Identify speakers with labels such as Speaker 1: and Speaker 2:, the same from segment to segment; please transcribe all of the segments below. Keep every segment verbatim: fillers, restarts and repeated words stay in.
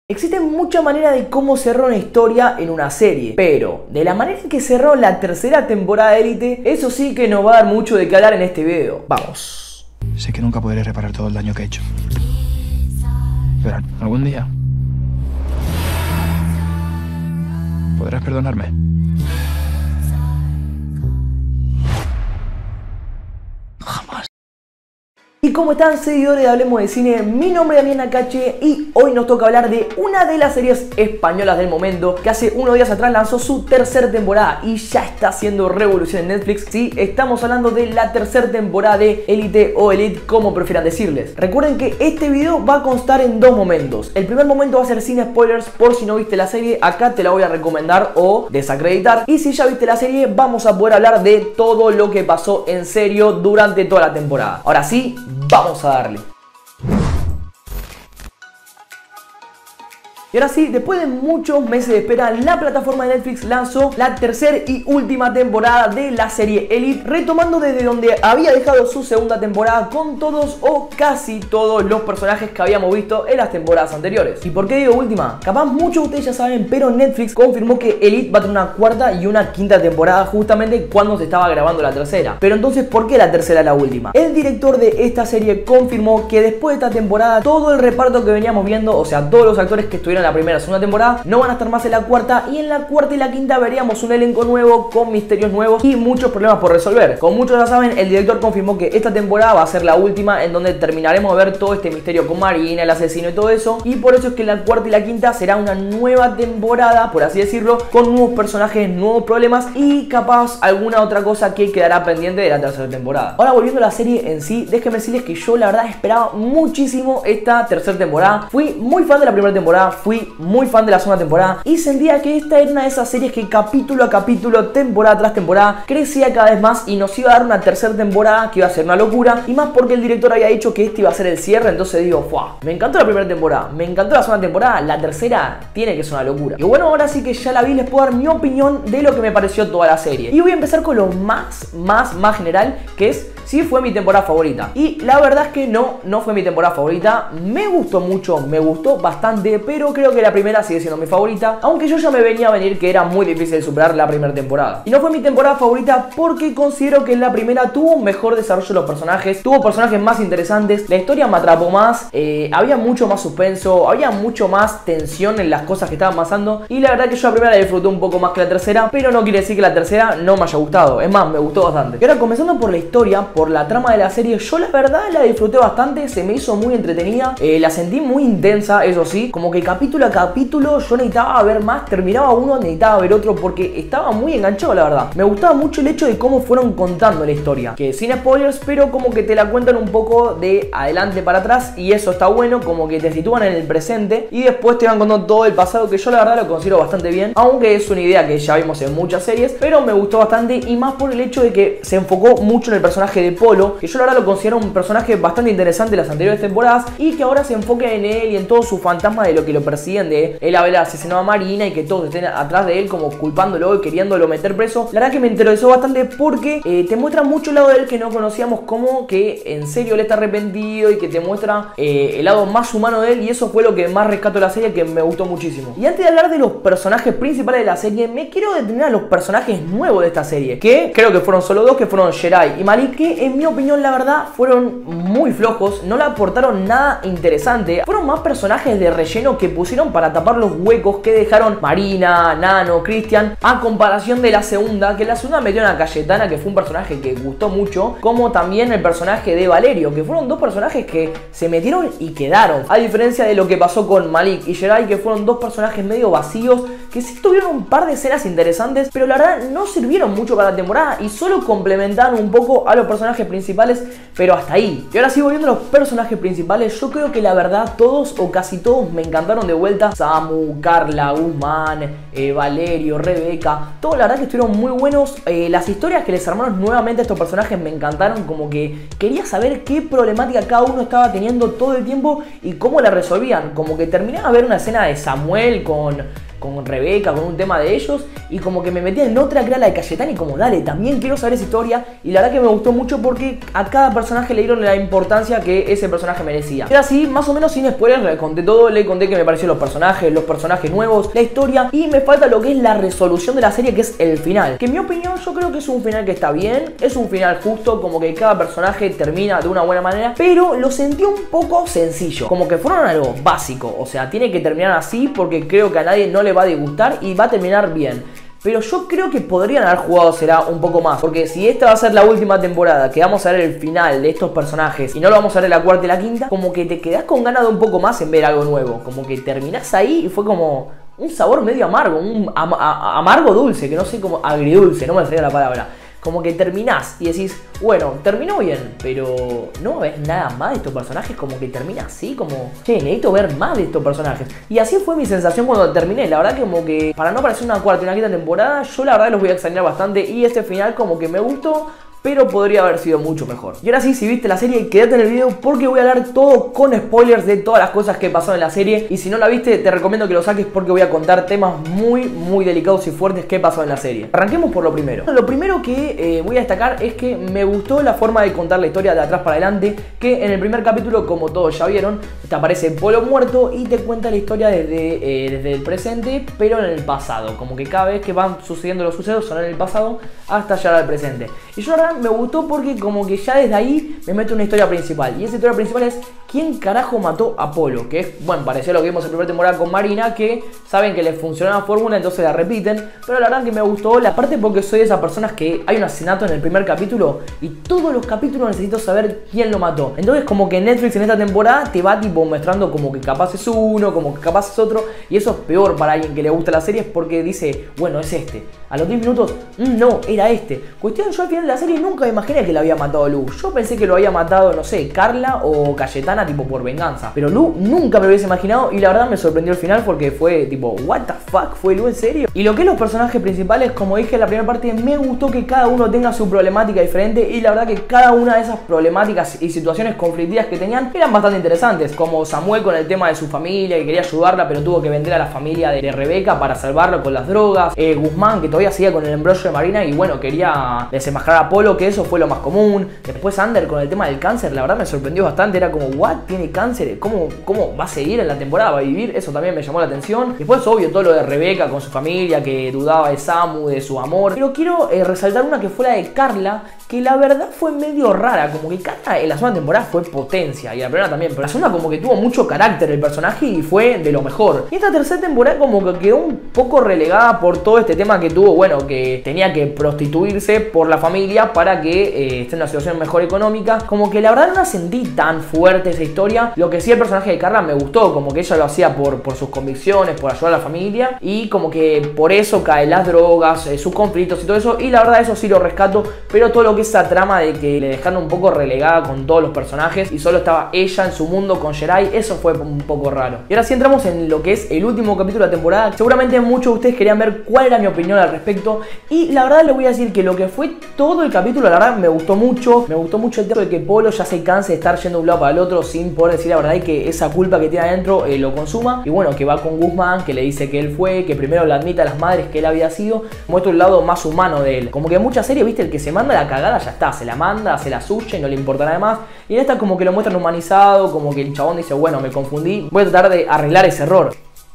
Speaker 1: Existen muchas maneras de cómo cerrar una historia en una serie, pero de la manera en que cerró la tercera temporada de Elite, eso sí que nos va a dar mucho de qué hablar en este video. Vamos.
Speaker 2: Sé que nunca podré reparar todo el daño que he hecho, pero algún día podrás perdonarme. Jamás.
Speaker 1: Y como están, seguidores de Hablemos de Cine, mi nombre es Damián Acache y hoy nos toca hablar de una de las series españolas del momento que hace unos días atrás lanzó su tercera temporada y ya está haciendo revolución en Netflix. Sí, estamos hablando de la tercera temporada de Elite o Elite, como prefieran decirles. Recuerden que este video va a constar en dos momentos. El primer momento va a ser sin spoilers, por si no viste la serie, acá te la voy a recomendar o desacreditar. Y si ya viste la serie, vamos a poder hablar de todo lo que pasó en serio durante toda la temporada. Ahora sí, vamos a darle. Y ahora sí, después de muchos meses de espera, la plataforma de Netflix lanzó la tercera y última temporada de la serie Elite, retomando desde donde había dejado su segunda temporada con todos o casi todos los personajes que habíamos visto en las temporadas anteriores. ¿Y por qué digo última? Capaz muchos de ustedes ya saben, pero Netflix confirmó que Elite va a tener una cuarta y una quinta temporada justamente cuando se estaba grabando la tercera. Pero entonces, ¿por qué la tercera es la última? El director de esta serie confirmó que después de esta temporada, todo el reparto que veníamos viendo, o sea, todos los actores que estuvieron en la primera y segunda temporada, no van a estar más en la cuarta, y en la cuarta y la quinta veríamos un elenco nuevo con misterios nuevos y muchos problemas por resolver. Como muchos ya saben, el director confirmó que esta temporada va a ser la última en donde terminaremos de ver todo este misterio con Marina, el asesino y todo eso, y por eso es que en la cuarta y la quinta será una nueva temporada, por así decirlo, con nuevos personajes, nuevos problemas y capaz alguna otra cosa que quedará pendiente de la tercera temporada. Ahora, volviendo a la serie en sí, déjenme decirles que yo la verdad esperaba muchísimo esta tercera temporada. Fui muy fan de la primera temporada, fui muy fan de la segunda temporada y sentía que esta era una de esas series que capítulo a capítulo, temporada tras temporada, crecía cada vez más y nos iba a dar una tercera temporada que iba a ser una locura, y más porque el director había dicho que este iba a ser el cierre. Entonces digo, ¡fua! Me encantó la primera temporada, me encantó la segunda temporada, la tercera tiene que ser una locura. Y bueno, ahora sí que ya la vi, les puedo dar mi opinión de lo que me pareció toda la serie. Y voy a empezar con lo más, más, más general, que es si fue mi temporada favorita. Y la verdad es que no, no fue mi temporada favorita. Me gustó mucho, me gustó bastante, pero creo que la primera sigue siendo mi favorita, aunque yo ya me venía a venir que era muy difícil de superar la primera temporada. Y no fue mi temporada favorita porque considero que en la primera tuvo un mejor desarrollo de los personajes, tuvo personajes más interesantes, la historia me atrapó más, eh, había mucho más suspenso, había mucho más tensión en las cosas que estaban pasando, y la verdad que yo la primera la disfruté un poco más que la tercera, pero no quiere decir que la tercera no me haya gustado, es más, me gustó bastante. Y ahora, comenzando por la historia, por la trama de la serie, yo la verdad la disfruté bastante, se me hizo muy entretenida, eh, la sentí muy intensa, eso sí, como que capítulo a capítulo yo necesitaba ver más, terminaba uno, necesitaba ver otro, porque estaba muy enganchado, la verdad. Me gustaba mucho el hecho de cómo fueron contando la historia, que sin spoilers, pero como que te la cuentan un poco de adelante para atrás, y eso está bueno, como que te sitúan en el presente y después te van contando todo el pasado, que yo la verdad lo considero bastante bien, aunque es una idea que ya vimos en muchas series, pero me gustó bastante, y más por el hecho de que se enfocó mucho en el personaje de Polo, que yo la verdad lo considero un personaje bastante interesante en las anteriores temporadas, y que ahora se enfoque en él y en todo su fantasma de lo que lo persiguen, de él haber asesinado a Marina y que todos estén atrás de él como culpándolo y queriéndolo meter preso. La verdad que me interesó bastante porque eh, te muestra mucho el lado de él que no conocíamos, como que en serio él está arrepentido, y que te muestra eh, el lado más humano de él, y eso fue lo que más rescato de la serie, que me gustó muchísimo. Y antes de hablar de los personajes principales de la serie, me quiero detener a los personajes nuevos de esta serie, que creo que fueron solo dos, que fueron Jerai y Malik, que en mi opinión la verdad fueron muy flojos, no le aportaron nada interesante, fueron más personajes de relleno que pusieron para tapar los huecos que dejaron Marina, Nano, Cristian, a comparación de la segunda, que la segunda metió a Cayetana, que fue un personaje que gustó mucho, como también el personaje de Valerio, que fueron dos personajes que se metieron y quedaron, a diferencia de lo que pasó con Malik y Jerai, que fueron dos personajes medio vacíos, que sí tuvieron un par de escenas interesantes, pero la verdad no sirvieron mucho para la temporada y solo complementaron un poco a los personajes principales, pero hasta ahí. Y ahora sí, volviendo a los personajes principales, yo creo que la verdad todos o casi todos me encantaron de vuelta. Samu, Carla, Guzmán, eh, Valerio, Rebeca, todos la verdad que estuvieron muy buenos. Eh, las historias que les armaron nuevamente a estos personajes me encantaron, como que quería saber qué problemática cada uno estaba teniendo todo el tiempo y cómo la resolvían. Como que terminaba de ver una escena de Samuel con con Rebeca, con un tema de ellos, y como que me metía en otra que era la de Cayetana y como dale, también quiero saber esa historia, y la verdad que me gustó mucho porque a cada personaje le dieron la importancia que ese personaje merecía. Era así, más o menos sin spoilers, le conté todo, le conté que me parecieron los personajes, los personajes nuevos, la historia, y me falta lo que es la resolución de la serie, que es el final, que en mi opinión yo creo que es un final que está bien, es un final justo, como que cada personaje termina de una buena manera, pero lo sentí un poco sencillo, como que fueron algo básico, o sea, tiene que terminar así porque creo que a nadie no le va a disgustar y va a terminar bien. Pero yo creo que podrían haber jugado será un poco más, porque si esta va a ser la última temporada, que vamos a ver el final de estos personajes y no lo vamos a ver en la cuarta y la quinta, como que te quedás con ganas de un poco más en ver algo nuevo, como que terminás ahí y fue como un sabor medio amargo, un am amargo dulce, que no sé cómo, agridulce, no me salía la palabra. Como que terminás y decís, bueno, terminó bien, pero no ves nada más de estos personajes, como que termina así, como, che, necesito ver más de estos personajes. Y así fue mi sensación cuando terminé, la verdad que como que, para no parecer una cuarta y una quinta temporada, yo la verdad los voy a extrañar bastante y este final como que me gustó, pero podría haber sido mucho mejor. Y ahora sí, si viste la serie, quédate en el video porque voy a hablar todo con spoilers de todas las cosas que pasaron en la serie. Y si no la viste, te recomiendo que lo saques porque voy a contar temas muy, muy delicados y fuertes que pasó en la serie. Arranquemos por lo primero. Lo primero que eh, voy a destacar es que me gustó la forma de contar la historia de atrás para adelante, que en el primer capítulo, como todos ya vieron, te aparece Polo muerto y te cuenta la historia desde, eh, desde el presente, pero en el pasado. Como que cada vez que van sucediendo los sucesos son en el pasado hasta llegar al presente. Y yo ahora me gustó porque como que ya desde ahí me mete una historia principal. Y esa historia principal es ¿quién carajo mató a Polo? Que es, bueno, pareció lo que vimos en la primera temporada con Marina, que saben que les funcionó la fórmula, entonces la repiten. Pero la verdad que me gustó, la parte porque soy de esas personas que hay un asesinato en el primer capítulo y todos los capítulos necesito saber quién lo mató. Entonces como que Netflix en esta temporada te va tipo mostrando como que capaz es uno, como que capaz es otro. Y eso es peor para alguien que le gusta la serie, porque dice, bueno, es este. A los diez minutos, mmm, no, era este. Cuestión, yo al final de la serie nunca me imaginé que la había matado Lu. Yo pensé que lo había matado, no sé, Carla o Cayetana, tipo por venganza. Pero Lu nunca me lo hubiese imaginado y la verdad me sorprendió el final porque fue tipo, what the fuck, ¿fue Lu en serio? Y lo que es los personajes principales, como dije en la primera parte, me gustó que cada uno tenga su problemática diferente y la verdad que cada una de esas problemáticas y situaciones conflictivas que tenían eran bastante interesantes. Como Samuel con el tema de su familia, que quería ayudarla pero tuvo que vender a la familia de Rebeca para salvarlo con las drogas. Eh, Guzmán, que todavía seguía con el embrollo de Marina y bueno, quería desenmascarar a Polo, que eso fue lo más común. Después Ander con el tema del cáncer, la verdad me sorprendió bastante. Era como, what, tiene cáncer, ¿Cómo, cómo va a seguir en la temporada? ¿Va a vivir? Eso también me llamó la atención. Después obvio todo lo de Rebeca con su familia, que dudaba de Samu, de su amor. Pero quiero eh, resaltar una que fue la de Carla, que la verdad fue medio rara. Como que Carla en la segunda temporada fue potencia, y la primera también, pero la segunda como que tuvo mucho carácter el personaje y fue de lo mejor. Y esta tercera temporada como que quedó un poco relegada por todo este tema que tuvo, bueno, que tenía que prostituirse por la familia para que eh, esté en una situación mejor económica. Como que la verdad no la sentí tan fuerte esa historia. Lo que sí, el personaje de Carla me gustó, como que ella lo hacía por, por sus convicciones, por ayudar a la familia, y como que por eso caen las drogas, eh, sus conflictos y todo eso, y la verdad eso sí lo rescato. Pero todo lo que es esa trama de que le dejaron un poco relegada con todos los personajes y solo estaba ella en su mundo con Jerai, eso fue un poco raro. Y ahora sí entramos en lo que es el último capítulo de la temporada. Seguramente muchos de ustedes querían ver cuál era mi opinión al respecto, y la verdad les voy a decir que lo que fue todo el capítulo, la verdad me gustó mucho. Me gustó mucho el tema de que Polo ya se canse de estar yendo de un lado para el otro sin poder decir la verdad, y que esa culpa que tiene adentro eh, lo consuma. Y bueno, que va con Guzmán, que le dice que él fue, que primero le admite a las madres que él había sido. Muestra un lado más humano de él. Como que en muchas series, viste, el que se manda la cagada ya está, se la manda, se la suya y no le importa nada más. Y en esta como que lo muestran humanizado, como que el chabón dice, bueno, me confundí, voy a tratar de arreglar ese error.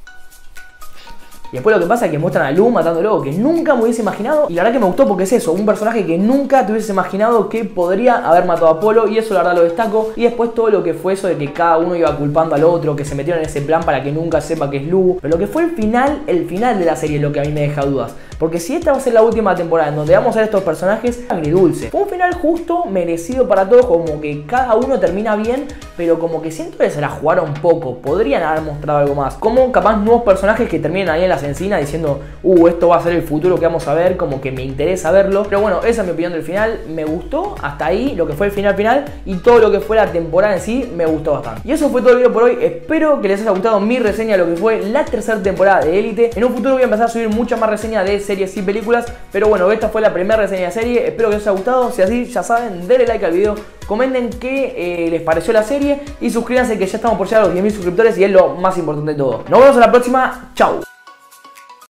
Speaker 1: Y después lo que pasa es que muestran a Lu matándolo, que nunca me hubiese imaginado. Y la verdad que me gustó porque es eso, un personaje que nunca te hubiese imaginado que podría haber matado a Polo. Y eso la verdad lo destaco. Y después todo lo que fue eso de que cada uno iba culpando al otro, que se metieron en ese plan para que nunca sepa que es Lu. Pero lo que fue el final, el final de la serie es lo que a mí me deja dudas. Porque si esta va a ser la última temporada en donde vamos a ver estos personajes, agridulce. Fue un final justo, merecido para todos, como que cada uno termina bien, pero como que siento que se la jugaron poco. Podrían haber mostrado algo más. Como capaz nuevos personajes que terminen ahí en las encinas diciendo, uh, esto va a ser el futuro que vamos a ver, como que me interesa verlo. Pero bueno, esa es mi opinión del final. Me gustó hasta ahí lo que fue el final final, y todo lo que fue la temporada en sí me gustó bastante. Y eso fue todo el video por hoy. Espero que les haya gustado mi reseña de lo que fue la tercera temporada de Élite. En un futuro voy a empezar a subir muchas más reseñas de series y películas, pero bueno, esta fue la primera reseña de serie. Espero que les haya gustado. Si así, ya saben, denle like al video, comenten qué eh, les pareció la serie y suscríbanse, que ya estamos por llegar a los diez mil suscriptores y es lo más importante de todo. Nos vemos en la próxima. Chau.